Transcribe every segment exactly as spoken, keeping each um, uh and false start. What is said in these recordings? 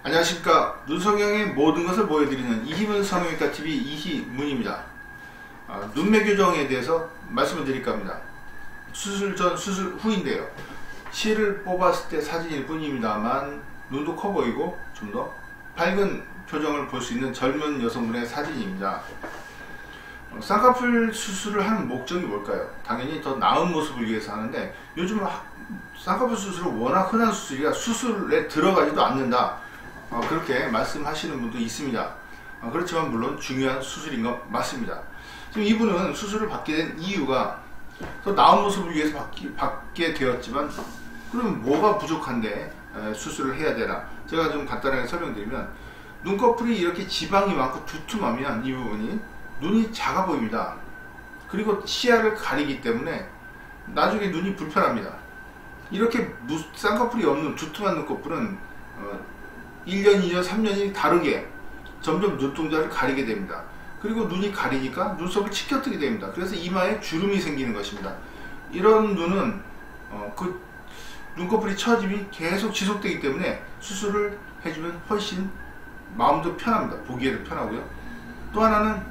안녕하십니까. 눈성형의 모든 것을 보여드리는 이희문 성형외과티비 이희문입니다. 아, 눈매 교정에 대해서 말씀을 드릴까 합니다. 수술 전 수술 후인데요, 실을 뽑았을 때 사진일 뿐입니다만 눈도 커 보이고 좀 더 밝은 표정을 볼 수 있는 젊은 여성분의 사진입니다. 어, 쌍꺼풀 수술을 하는 목적이 뭘까요? 당연히 더 나은 모습을 위해서 하는데, 요즘은 쌍꺼풀 수술은 워낙 흔한 수술이라 수술에 들어가지도 않는다, 어, 그렇게 말씀하시는 분도 있습니다. 어, 그렇지만 물론 중요한 수술인 것 맞습니다. 지금 이분은 수술을 받게 된 이유가 더 나은 모습을 위해서 받기, 받게 되었지만, 그러면 뭐가 부족한데 에, 수술을 해야 되나? 제가 좀 간단하게 설명드리면, 눈꺼풀이 이렇게 지방이 많고 두툼하면 이 부분이 눈이 작아 보입니다. 그리고 시야를 가리기 때문에 나중에 눈이 불편합니다. 이렇게 쌍꺼풀이 없는 두툼한 눈꺼풀은 어, 일 년, 이 년, 삼 년이 다르게 점점 눈동자를 가리게 됩니다. 그리고 눈이 가리니까 눈썹을 치켜뜨게 됩니다. 그래서 이마에 주름이 생기는 것입니다. 이런 눈은 어, 그 눈꺼풀이 처짐이 계속 지속되기 때문에 수술을 해주면 훨씬 마음도 편합니다. 보기에도 편하고요. 또 하나는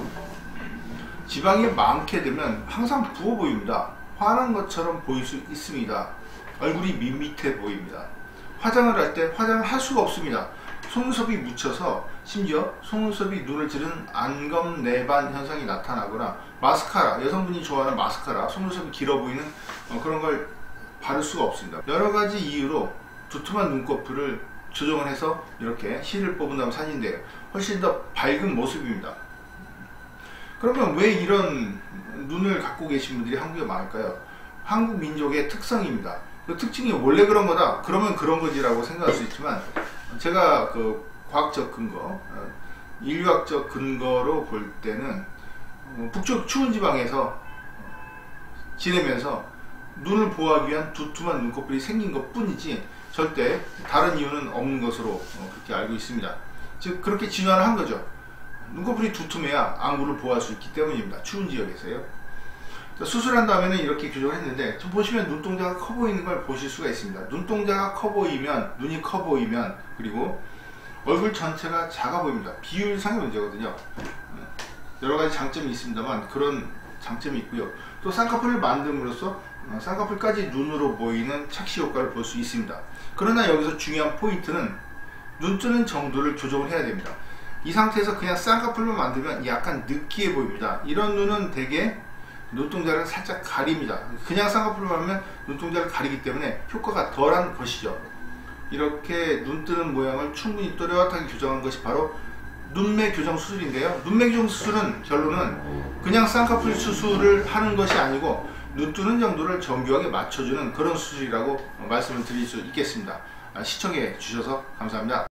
지방이 많게 되면 항상 부어 보입니다. 화난 것처럼 보일 수 있습니다. 얼굴이 밋밋해 보입니다. 화장을 할 때 화장을 할 수가 없습니다. 속눈썹이 묻혀서, 심지어 속눈썹이 눈을 찌르는 안검내반 현상이 나타나거나, 마스카라, 여성분이 좋아하는 마스카라, 속눈썹이 길어 보이는 어, 그런 걸 바를 수가 없습니다. 여러가지 이유로 두툼한 눈꺼풀을 조정을 해서 이렇게 실을 뽑은 다음 사진인데요, 훨씬 더 밝은 모습입니다. 그러면 왜 이런 눈을 갖고 계신 분들이 한국에 많을까요? 한국 민족의 특성입니다. 그 특징이 원래 그런 거다, 그러면 그런 거지라고 생각할 수 있지만, 제가 그 과학적 근거, 인류학적 근거로 볼 때는 북쪽 추운 지방에서 지내면서 눈을 보호하기 위한 두툼한 눈꺼풀이 생긴 것 뿐이지 절대 다른 이유는 없는 것으로 그렇게 알고 있습니다. 즉 그렇게 진화를 한 거죠. 눈꺼풀이 두툼해야 안구를 보호할 수 있기 때문입니다. 추운 지역에서요. 수술한 다음에는 이렇게 교정을 했는데, 좀 보시면 눈동자가 커 보이는 걸 보실 수가 있습니다. 눈동자가 커 보이면, 눈이 커 보이면, 그리고 얼굴 전체가 작아 보입니다. 비율상의 문제거든요. 여러가지 장점이 있습니다만 그런 장점이 있고요. 또 쌍꺼풀을 만듦으로써 쌍꺼풀까지 눈으로 보이는 착시 효과를 볼 수 있습니다. 그러나 여기서 중요한 포인트는 눈 뜨는 정도를 조정을 해야 됩니다. 이 상태에서 그냥 쌍꺼풀만 만들면 약간 느끼해 보입니다. 이런 눈은 대개 눈동자를 살짝 가립니다. 그냥 쌍꺼풀만 하면 눈동자를 가리기 때문에 효과가 덜한 것이죠. 이렇게 눈 뜨는 모양을 충분히 또렷하게 교정한 것이 바로 눈매 교정 수술인데요, 눈매 교정 수술은 결론은 그냥 쌍꺼풀 수술을 하는 것이 아니고 눈 뜨는 정도를 정교하게 맞춰주는 그런 수술이라고 말씀을 드릴 수 있겠습니다. 시청해 주셔서 감사합니다.